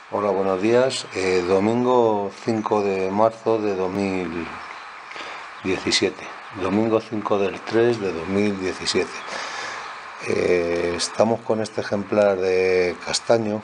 Hola, buenos días. Domingo 5 de marzo de 2017. Domingo 5 del 3 de 2017. Estamos con este ejemplar de castaño.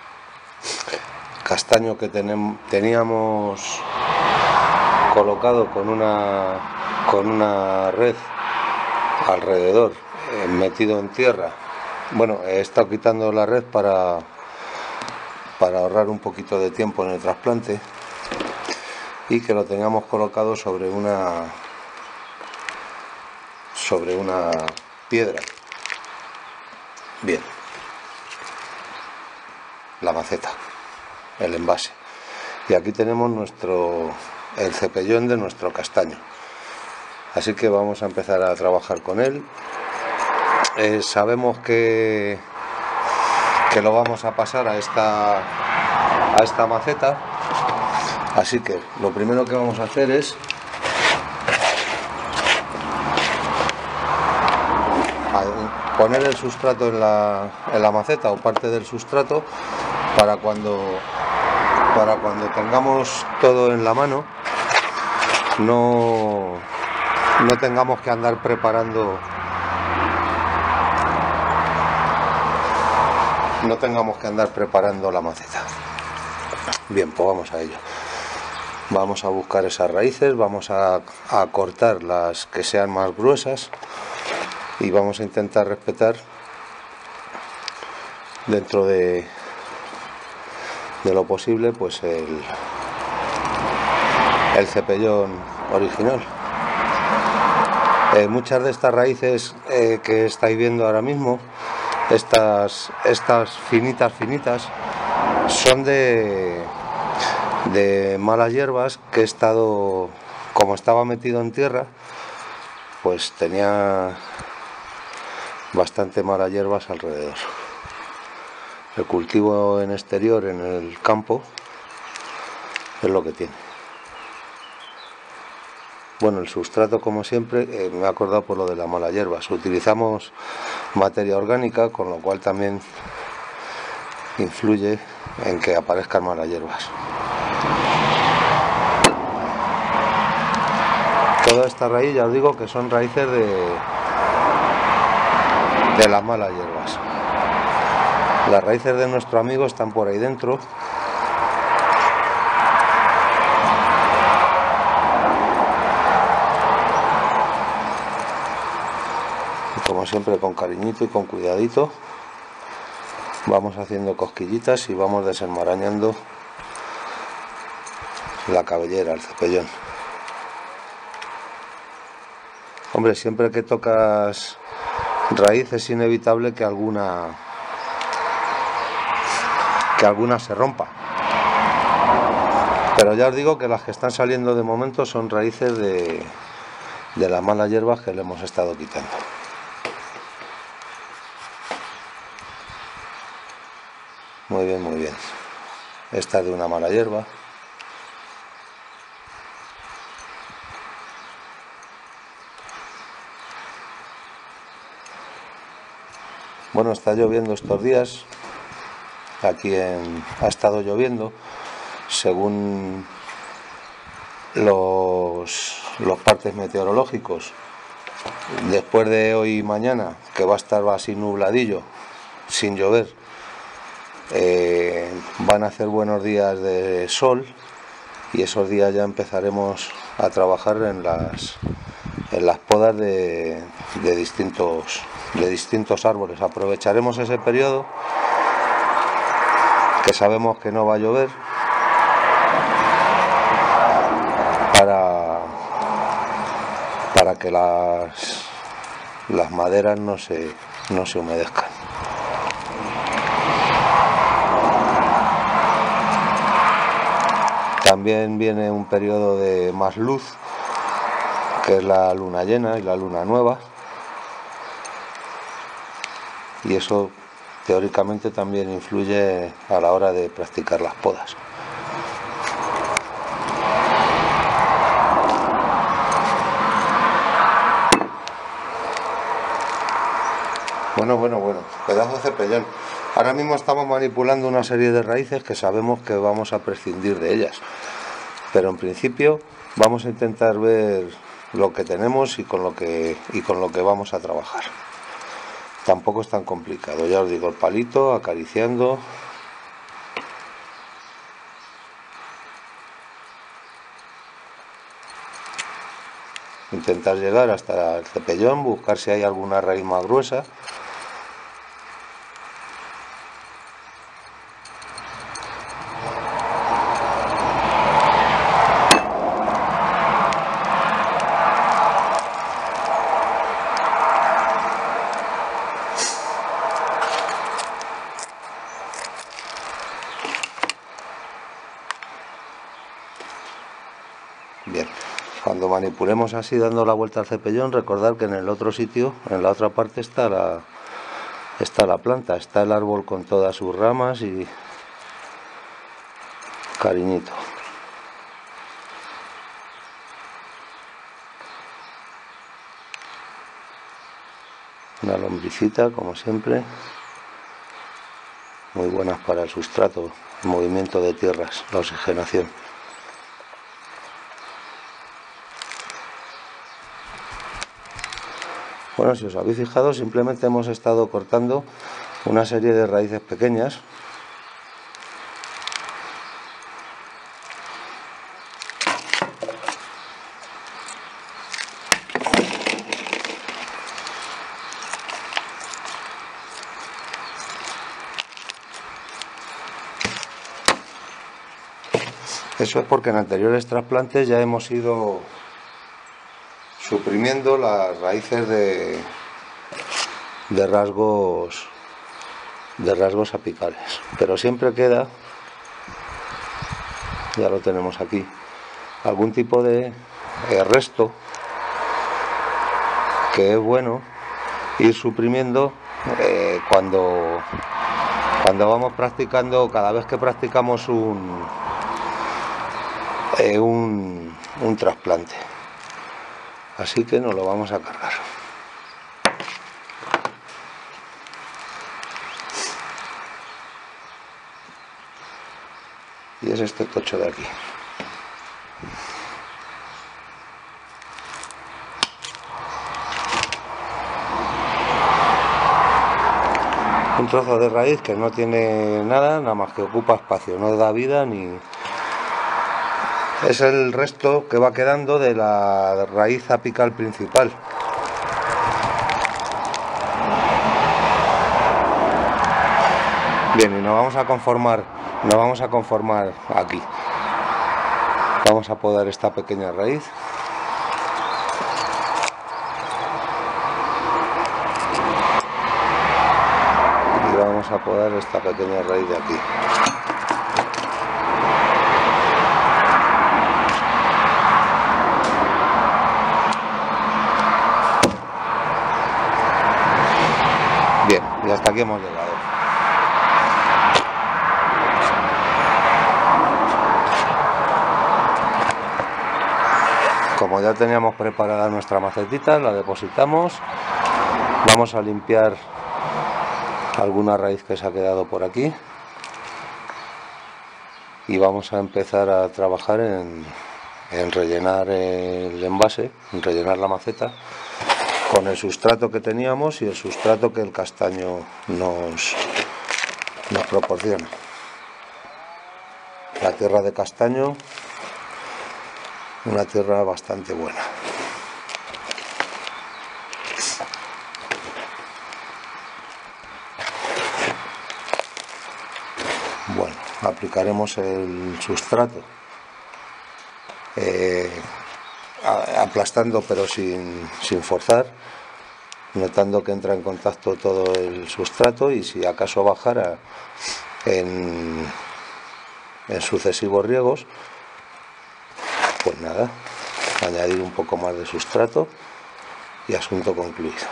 Castaño que teníamos colocado con una red alrededor, metido en tierra. Bueno, he estado quitando la red para ahorrar un poquito de tiempo en el trasplante, y que lo teníamos colocado sobre una piedra. Bien, la maceta, el envase, y aquí tenemos el cepellón de nuestro castaño, así que vamos a empezar a trabajar con él. Sabemos que lo vamos a pasar a esta maceta, así que lo primero que vamos a hacer es poner el sustrato en la maceta, o parte del sustrato, para cuando tengamos todo en la mano no tengamos que andar preparando la maceta. Bien, pues vamos a ello. Vamos a buscar esas raíces, vamos a cortar las que sean más gruesas, y vamos a intentar respetar, dentro de lo posible, pues el cepellón original. Muchas de estas raíces que estáis viendo ahora mismo, estas finitas, son de malas hierbas que como estaba metido en tierra, pues tenía bastante malas hierbas alrededor. El cultivo en exterior, en el campo, es lo que tiene. Bueno, el sustrato, como siempre, me he acordado por lo de las malas hierbas. Utilizamos materia orgánica, con lo cual también influye en que aparezcan malas hierbas. Toda esta raíz, ya os digo que son raíces de las malas hierbas. Las raíces de nuestro amigo están por ahí dentro. Y como siempre, con cariñito y con cuidadito, vamos haciendo cosquillitas y vamos desenmarañando la cabellera, el cepellón. Hombre, siempre que tocas raíz es inevitable que alguna se rompa, pero ya os digo que las que están saliendo de momento son raíces de las malas hierbas que le hemos estado quitando. Muy bien, muy bien. Esta es de una mala hierba. Bueno, está lloviendo estos días. Aquí ha estado lloviendo, según los partes meteorológicos. Después de hoy y mañana, que va a estar así nubladillo, sin llover, van a hacer buenos días de sol, y esos días ya empezaremos a trabajar en las podas de distintos árboles. Aprovecharemos ese periodo que sabemos que no va a llover para que las maderas no se humedezcan. También viene un periodo de más luz, que es la luna llena y la luna nueva, y eso teóricamente también influye a la hora de practicar las podas. Bueno, pedazo de cepellón. Ahora mismo estamos manipulando una serie de raíces que sabemos que vamos a prescindir de ellas, pero en principio vamos a intentar ver lo que tenemos y con lo que vamos a trabajar. Tampoco es tan complicado, ya os digo, el palito, acariciando. Intentar llegar hasta el cepellón, buscar si hay alguna raíz más gruesa. Bien, cuando manipulemos así dando la vuelta al cepellón, recordad que en el otro sitio, en la otra parte, está la planta, está el árbol con todas sus ramas y cariñito. Una lombricita, como siempre, muy buenas para el sustrato, el movimiento de tierras, la oxigenación. Bueno, si os habéis fijado, simplemente hemos estado cortando una serie de raíces pequeñas. Eso es porque en anteriores trasplantes ya hemos ido suprimiendo las raíces de rasgos apicales, pero siempre queda, ya lo tenemos aquí, algún tipo de resto que es bueno ir suprimiendo cuando vamos practicando, cada vez que practicamos un trasplante. Así que nos lo vamos a cargar. Y es este tocho de aquí. Un trozo de raíz que no tiene nada más que ocupa espacio, no da vida ni... Es el resto que va quedando de la raíz apical principal. Bien, y nos vamos a conformar aquí. Vamos a podar esta pequeña raíz. Y vamos a podar esta pequeña raíz de aquí. Bien, y hasta aquí hemos llegado. Como ya teníamos preparada nuestra macetita, la depositamos. Vamos a limpiar alguna raíz que se ha quedado por aquí. Y vamos a empezar a trabajar en rellenar el envase, en rellenar la maceta con el sustrato que teníamos y el sustrato que el castaño nos proporciona. La tierra de castaño, una tierra bastante buena. Bueno, aplicaremos el sustrato aplastando pero sin forzar, notando que entra en contacto todo el sustrato, y si acaso bajara en sucesivos riegos, pues nada, añadir un poco más de sustrato y asunto concluido.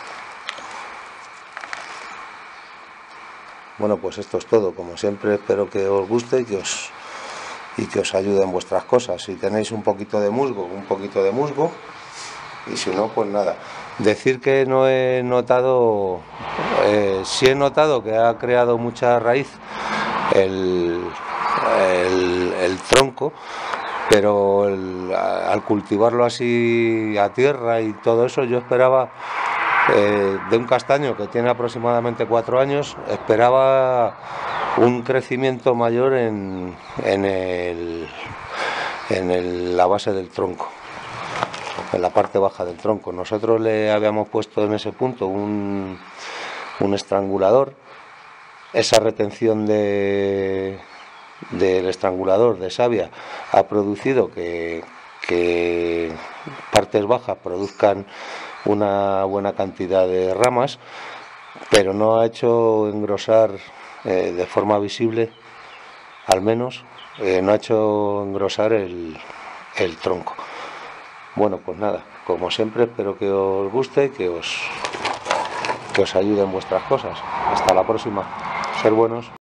Bueno, pues esto es todo. Como siempre, espero que os guste y que os ayude en vuestras cosas. Si tenéis un poquito de musgo, y si no, pues nada, Decir que no he notado, sí he notado que ha creado mucha raíz el tronco, pero al cultivarlo así a tierra y todo eso, yo esperaba de un castaño que tiene aproximadamente 4 años, esperaba un crecimiento mayor en la base del tronco, en la parte baja del tronco. Nosotros le habíamos puesto en ese punto un estrangulador. Esa retención del estrangulador de savia ha producido que partes bajas produzcan una buena cantidad de ramas, pero no ha hecho engrosar de forma visible, al menos, no ha hecho engrosar el tronco. Bueno, pues nada, como siempre, espero que os guste y que os ayude en vuestras cosas. Hasta la próxima. Ser buenos.